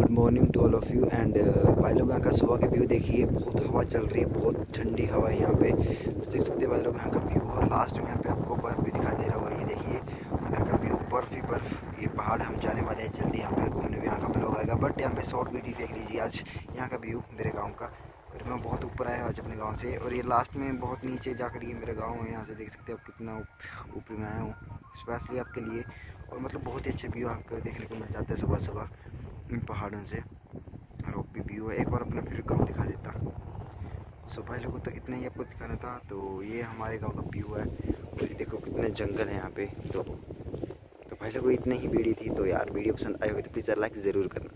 Good morning to all of you and भाई लोग यहाँ का सुबह के व्यू देखिए। बहुत हवा चल रही है, बहुत ठंडी हवा है यहाँ पे। तो देख सकते हैं भाई लोग यहाँ का व्यू। और लास्ट में यहाँ पे आपको बर्फ़ भी दिखाई दे रहा होगा, ये देखिए। और यहाँ का व्यू बर्फ़ ही बर्फ़। ये पहाड़ हम जाने वाले हैं जल्दी, यहाँ पे घूमने भी यहाँ का ब्लॉग आएगा। बट यहाँ पे शॉर्ट वीडियो देख लीजिए आज यहाँ का व्यू मेरे गाँव का। और मैं बहुत ऊपर आया आज अपने गाँव से, और ये लास्ट में बहुत नीचे जाकर ये मेरा गाँव है। यहाँ से देख सकते हो आप कितना ऊपर में आया हूँ स्पेशली आपके लिए। और मतलब बहुत ही अच्छे व्यू आपको देखने को मिल जाता है सुबह सुबह इन पहाड़ों से। रोप भी व्यू है, एक बार अपना फिर गाँव दिखा देता। सो भाई लोगों तो इतना ही आपको दिखाना था। तो ये हमारे गांव का व्यू है, और ये देखो कितने जंगल है यहाँ पे। तो भाई लोगों इतनी ही वीडियो थी। तो यार वीडियो पसंद आई होगी तो प्लीज़ लाइक ज़रूर करना।